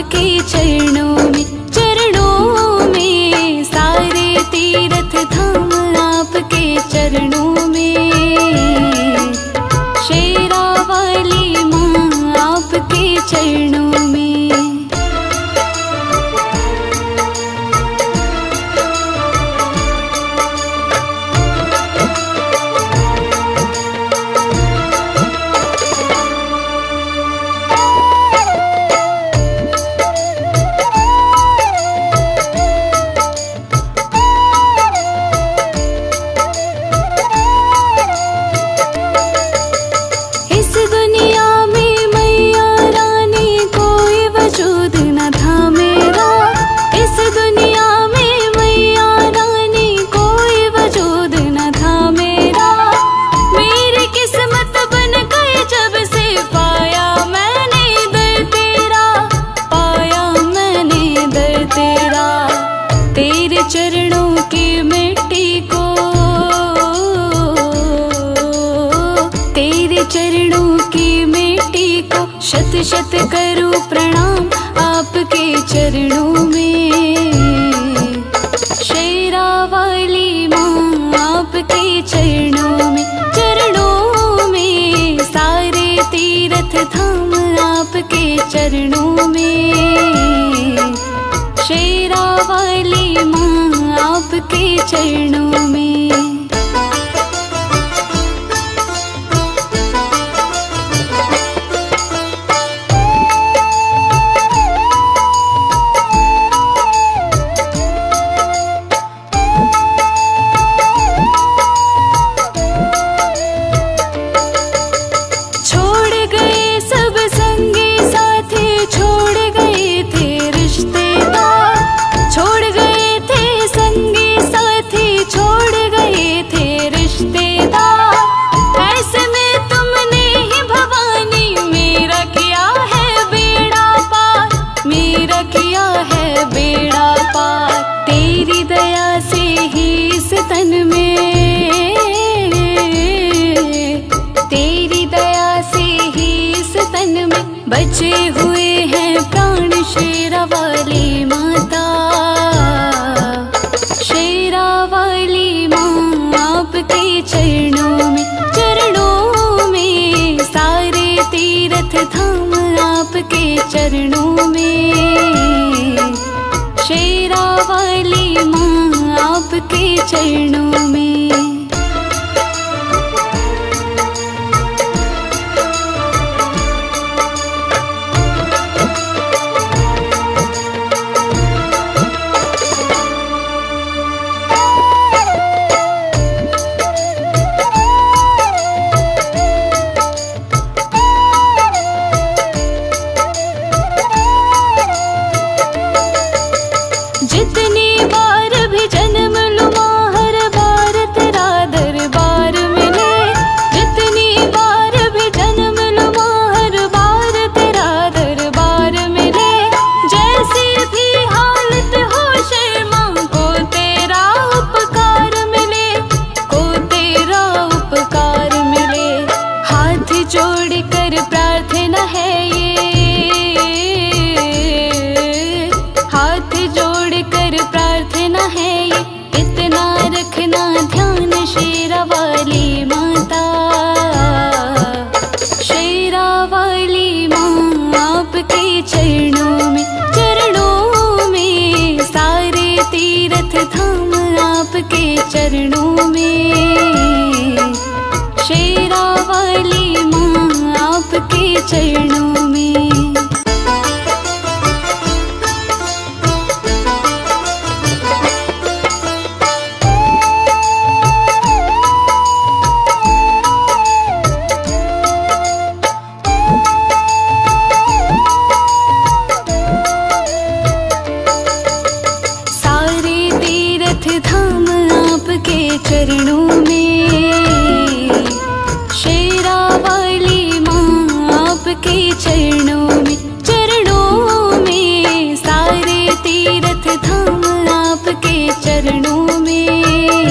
आपके चरणों में सारे तीर्थ धाम आपके चरणों में। शेरा वाली माँ आपके चरणों में। चरणों की मिट्टी को, तेरे चरणों की मिट्टी को शत शत करूं प्रणाम आपके चरणों में। शेरा वाली माँ आपके चरणों में सारे तीर्थ धाम आपके चरणों में। शेरा वाली माँ आपके चरणों में। छोड़ गए सब संगी साथी, छोड़ गए थे रिश्तेदार, छोड़ गए थे संगी साथी, छोड़ गए थे रिश्तेदार। ऐसे में तुमने ही भवानी मेरा किया है बेड़ा पार, मेरा किया है बेड़ा पार। तेरी दया से ही इस तन में, तेरी दया से ही इस तन में बचे हुए हैं प्राण। शेरा वाली माता, शेरा वाली माँ आपके चरणों में सारे तीर्थ धाम आपके चरणों में। शेरा वाली माँ आपके चरणों में। जितनी बार भी जन्म लूं माँ, हर बार तेरा दरबार मिले। जितनी बार भी जन्म लूं माँ, हर बार तेरा दरबार मिले। जैसी भी हालत हो शर्मा को तेरा उपकार मिले, को तेरा उपकार मिले। हाथ जोड़ कर प्रार्थना है ये, हाथ जोड़ कर प्रार्थना है ये, इतना रखना ध्यान शेरा वाली माता। शेरा वाली माँ आपके चरणों में सारे तीर्थ धाम आपके चरणों में। शेरा वाली माँ आपके चरणों में। धाम आपके चरणों में। शेरा वाली माँ आपके चरणों में सारे तीर्थ धाम आपके चरणों में।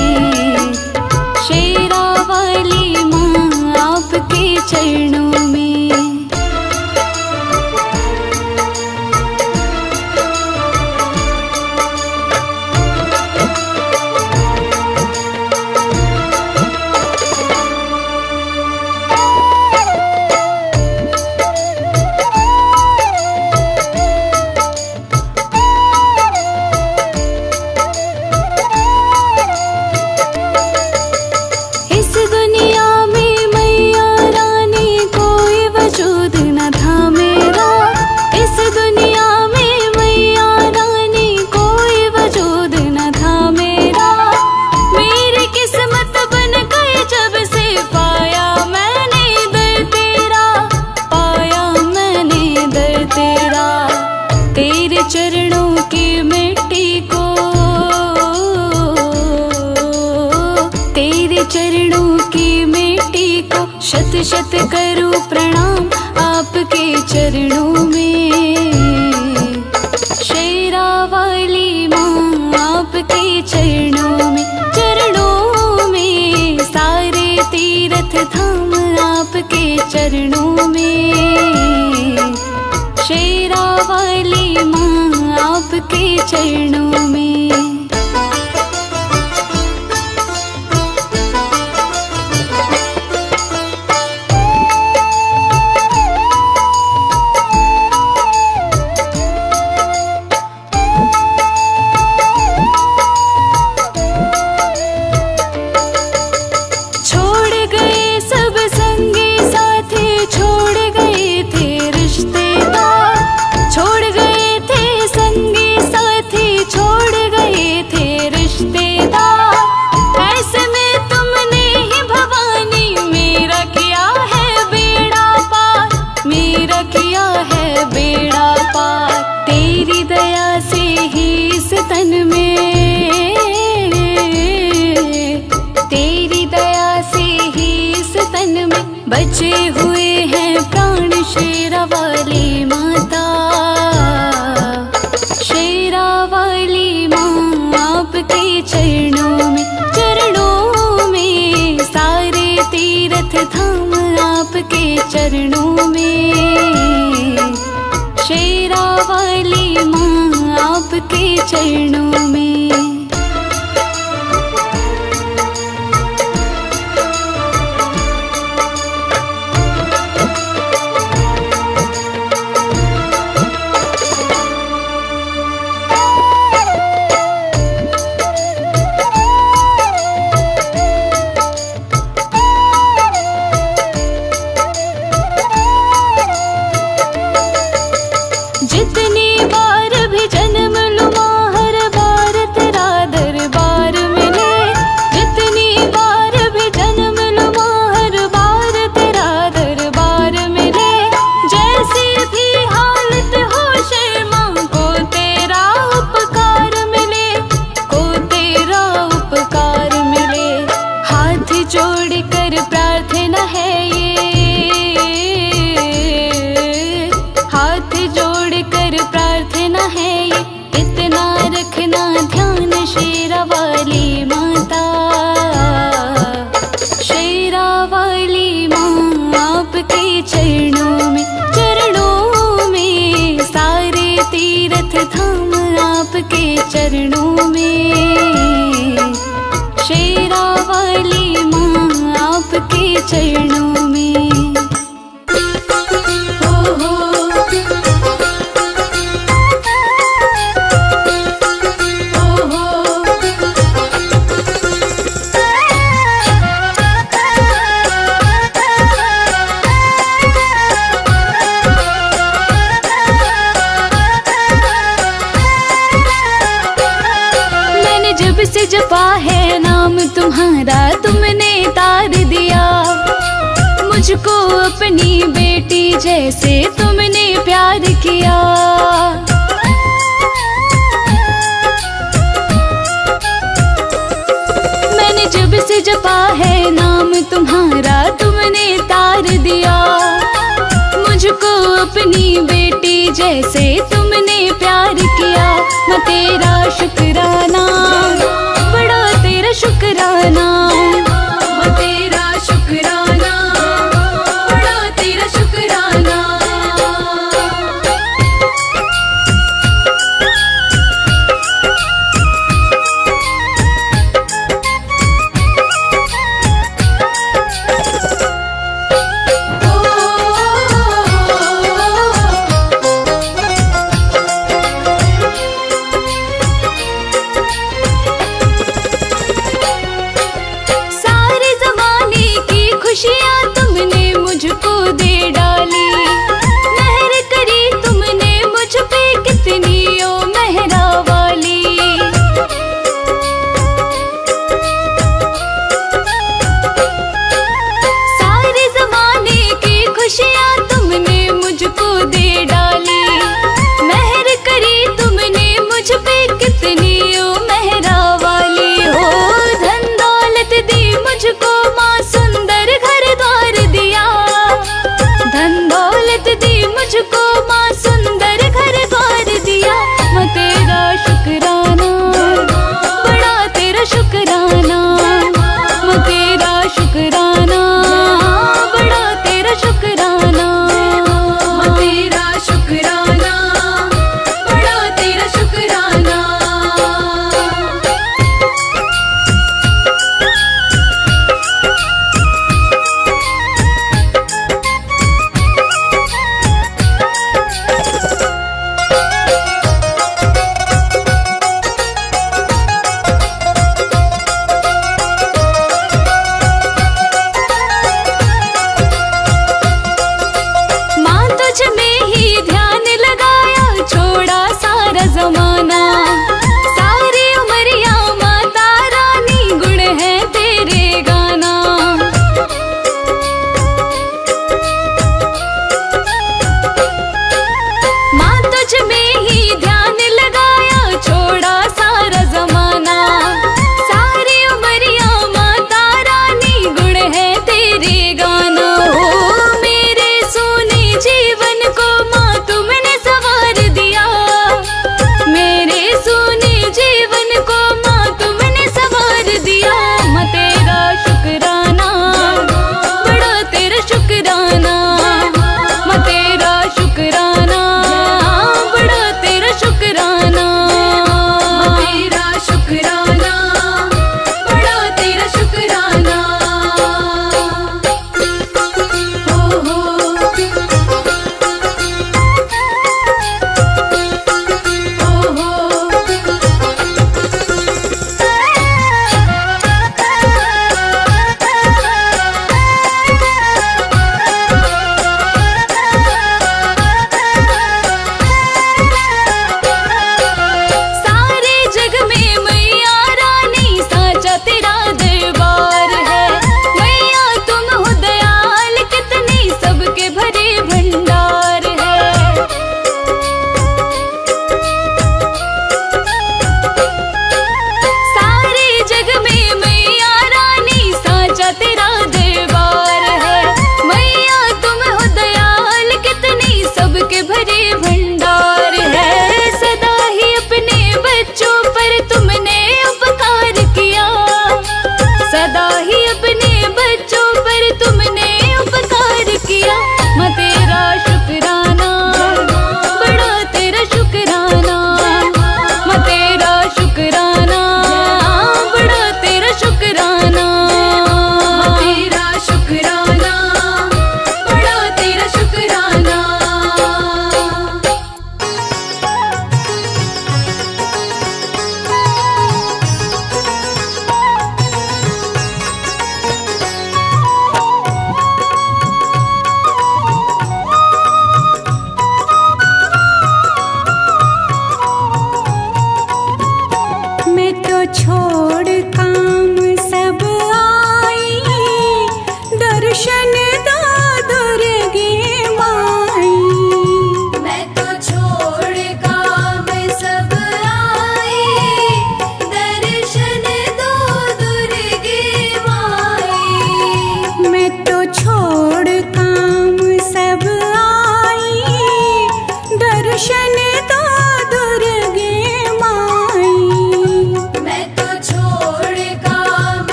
शेरा वाली माँ आपके चरणों में। शत शत करूं प्रणाम आपके चरणों में। शेरा वाली माँ आपके चरणों में, चरणों में सारे तीर्थ धाम आपके चरणों में। शेरा वाली माँ आपके चरणों में। तेरी दया से ही इस तन में, तेरी दया से ही इस तन में बचे हुए हैं प्राण। शेरा वाली माता, शेरा वाली माँ आपके चरणों में, चरणों में सारे तीर्थ धाम आपके चरणों में। शेरा वाली माँ आपके चरणों में। जितनी बार भी जन्म लूं माँ, हर बार तेरा दरबार मिले। जितनी बार भी जन्म लूं माँ, हर बार तेरा दरबार मिले। जैसी भी हालत हो शर्मा को तेरा उपकार मिले, को तेरा उपकार मिले। हाथ जोड़ कर प्रार्थना है ये, हाथ जोड़ कर प्रार्थना है ये, इतना रखना ध्यान शेरा वाली माता। शेरा वाली माँ आपके चरणों में, चरणों में सारे तीर्थ धाम आपके चरणों में। शेरा वाली माँ आपके चरणों में। जब से जपा है नाम तुम्हारा, तुमने तार दिया मुझको अपनी बेटी जैसे तुमने प्यार किया। मैंने जब से जपा है नाम तुम्हारा, तुमने तार दिया मुझको अपनी बेटी जैसे तुमने प्यार किया। मैं तेरा शुक्राना, बड़ा तेरा शुक्राना, मैं तेरा शुक्राना, बड़ा तेरा शुक्राना।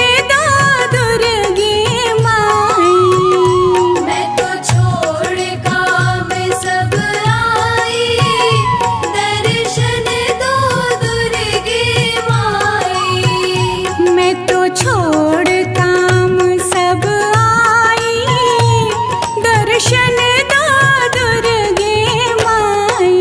दो दुर्गे माई। मैं तो छोड़ काम सब आई, दर्शन दो दुर्गे माई। मैं तो छोड़ काम सब आई, दर्शन दो दुर्गे माई।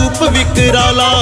रूप विकराला,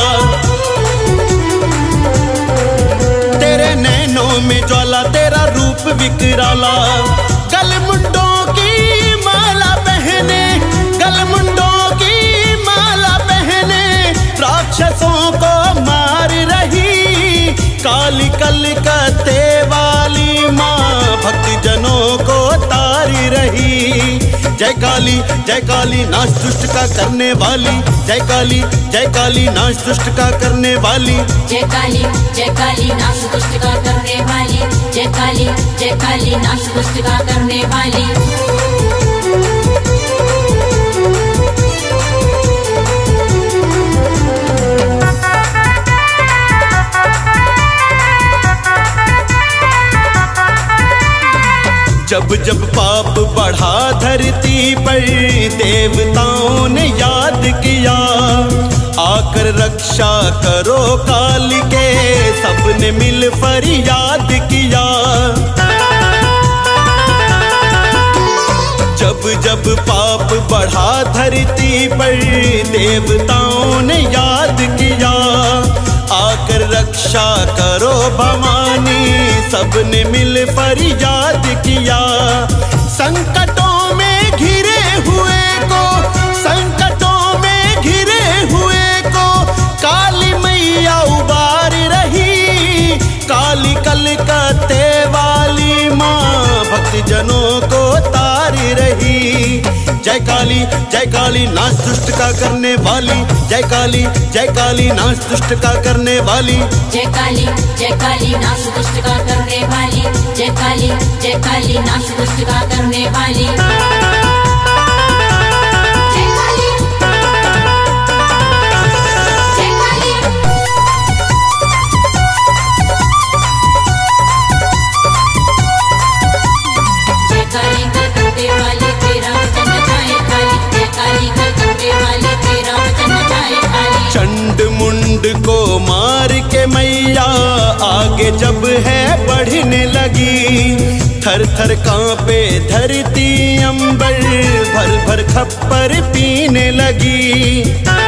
तेरे नैनों में ज्वाला तेरा रूप विकराला। गलमुंडों की माला पहने, गलमुंडों की माला पहने, राक्षसों को मार रही, काली कलकत्ते वाली माँ भक्त जनों को तार रही। जय काली नाश दुष्ट का करने वाली, जय काली नाश दुष्ट का करने वाली। जय काली नाश दुष्ट का करने वाली, जय काली नाश दुष्ट का करने वाली। जब जब पाप बढ़ा धरती पर देवताओं ने याद किया, आकर रक्षा करो काल के सबने मिल फरियाद किया। जब जब पाप बढ़ा धरती पर देवताओं ने याद किया, आकर रक्षा करो भवानी सबने मिल फरियाद किया। संकटों में घिरे हुए को, संकटों में घिरे हुए को काली मैया उबार रही, काली कलकत्ते वाली माँ भक्त जनों को तार रही। जय काली नाश दुष्ट का करने वाली, जय काली नाश दुष्ट का करने वाली। जय काली नाश दुष्ट का करने वाली, जय काली नाश दुष्ट का करने वाली। चंड मुंड को मार के मैया आगे जब है बढ़ने लगी, थर थर कांपे धरती अंबर, भर भर खप्पर पीने लगी।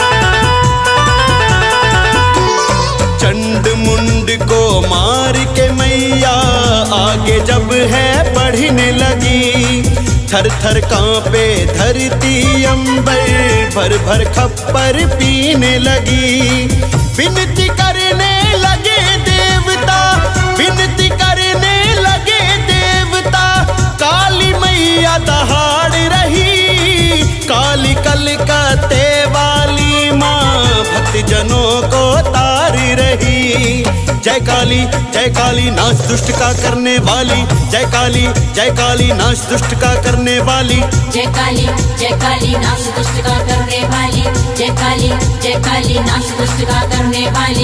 चंड मुंड को मार के मैया आगे जब है बढ़ने लगी, थर थर कांपे धरती अंबर, भर भर खप्पर पीने लगी। विनती करने लगे देवता, विनती करने लगे देवता, काली मैया दहाड़ रही, काली कलकत्ते वाली माँ भक्त जनों को तार रही। जय काली नाश दुष्ट का करने वाली, जय काली नाश दुष्ट का करने वाली। जय काली नाश दुष्ट का करने वाली, जय काली नाश दुष्ट का करने वाली।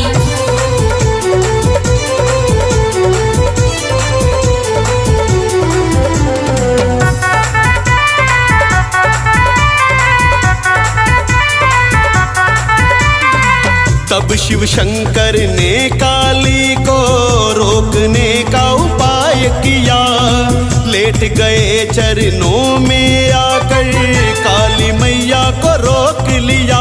तब शिव शंकर ने काली को रोकने का उपाय किया, लेट गए चरणों में आकर काली मैया को रोक लिया।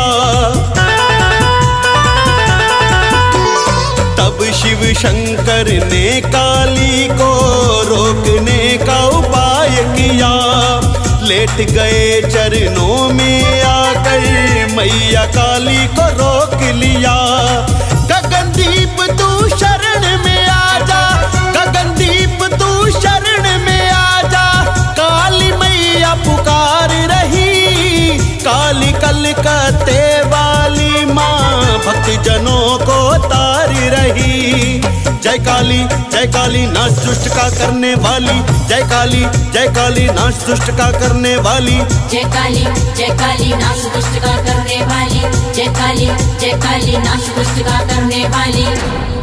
तब शिव शंकर ने काली को रोकने का उपाय किया, लेट गए चरणों में आकर मैया काली को रोक लिया। गगनदीप तू शरण में आजा, गगनदीप तू शरण में आजा, काली मैया पुकार रही, काली कलकत्ते वाली माँ भक्त जनों को तार रही। जय काली नाश दुष्ट का करने वाली, जय काली नाश दुष्ट का करने वाली। जय काली नाश दुष्ट का करने वाली, जय काली नाश दुष्ट का करने वाली।